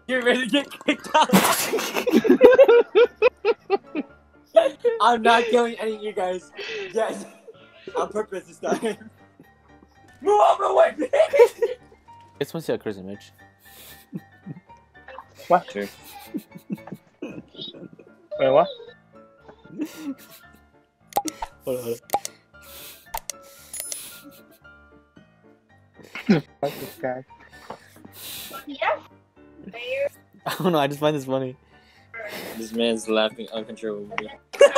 You're ready to get kicked out. I'm not killing any of you guys. Yes. On purpose this time. Move out my way, bitch! It's once you a Chris image. What? Sure. Wait, what? Hold on. Fuck this guy. Yes. I don't know, I just find this funny. This man's laughing uncontrollably.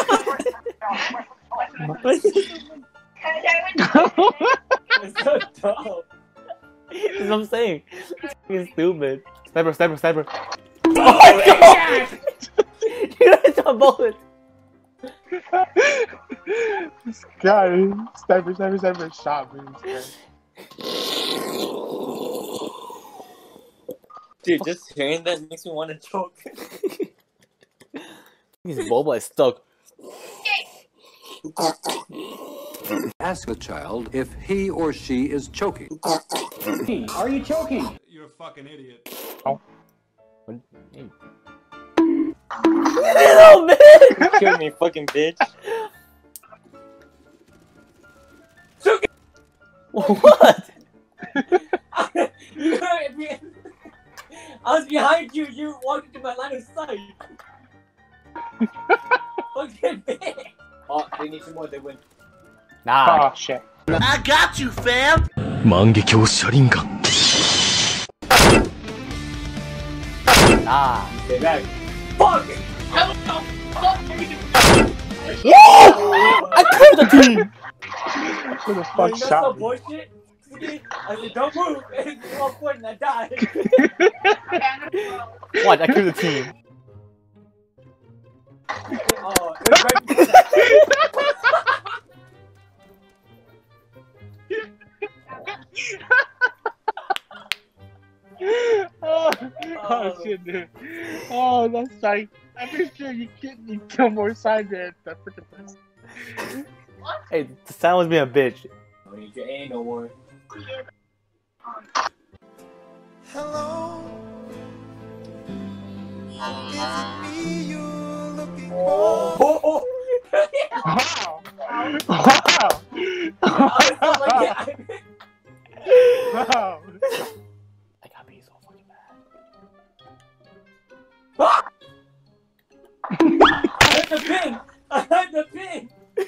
It's so dumb. That's what I'm saying. It's stupid. Sniper, sniper, sniper. Oh my god! You hit a bullet. This guy, sniper shot me. Dude, just hearing that makes me want to choke. This Boba is stuck. Ask the child if he or she is choking. Are you choking? You're a fucking idiot. Oh. Hey. Little bitch! Kill me, fucking bitch. What? You heard me. I was behind you. You walked into my line of sight. Fucking bitch. Oh, they need some more. They win. Nah. Oh shit. I got you, fam! 万華鏡車輪眼 Nah. Stay back. Fuck! I killed the team! Who the Yo, fuck you know shot some me? bullshit? I said, don't move. And it's all point and I died. What? I killed the team. Oh, it was right before Oh shit, dude. Oh, that's like. I'm pretty sure you kill more side than that freaking person. Hey, the sound was being a bitch. I don't need your aim no more. Hello. Is it me you're looking for? Oh! Wow! Wow! Wow! I got beat so fucking bad. I had the pin! I had the pin!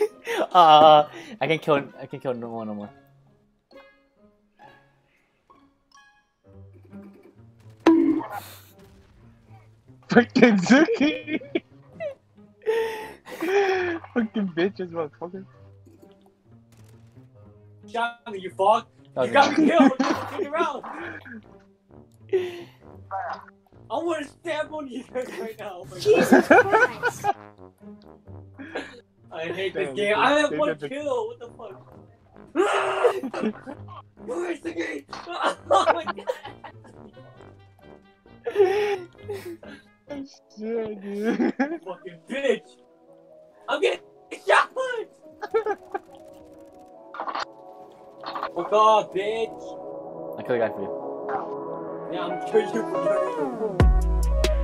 I can kill no one no more. Freaking Suki! Fucking bitches, motherfucker. Shot me, you fuck! Okay. You got me killed! Take it around! I want to stab one of you guys right now! Oh my Jesus Christ. God. I hate this Damn, game. I have one they- kill! What the fuck? Where's the game? Oh my god! Shit, dude. Fucking bitch! I'm getting shot! Fuck off, bitch! I killed the guy for you. Yeah, I'm sure you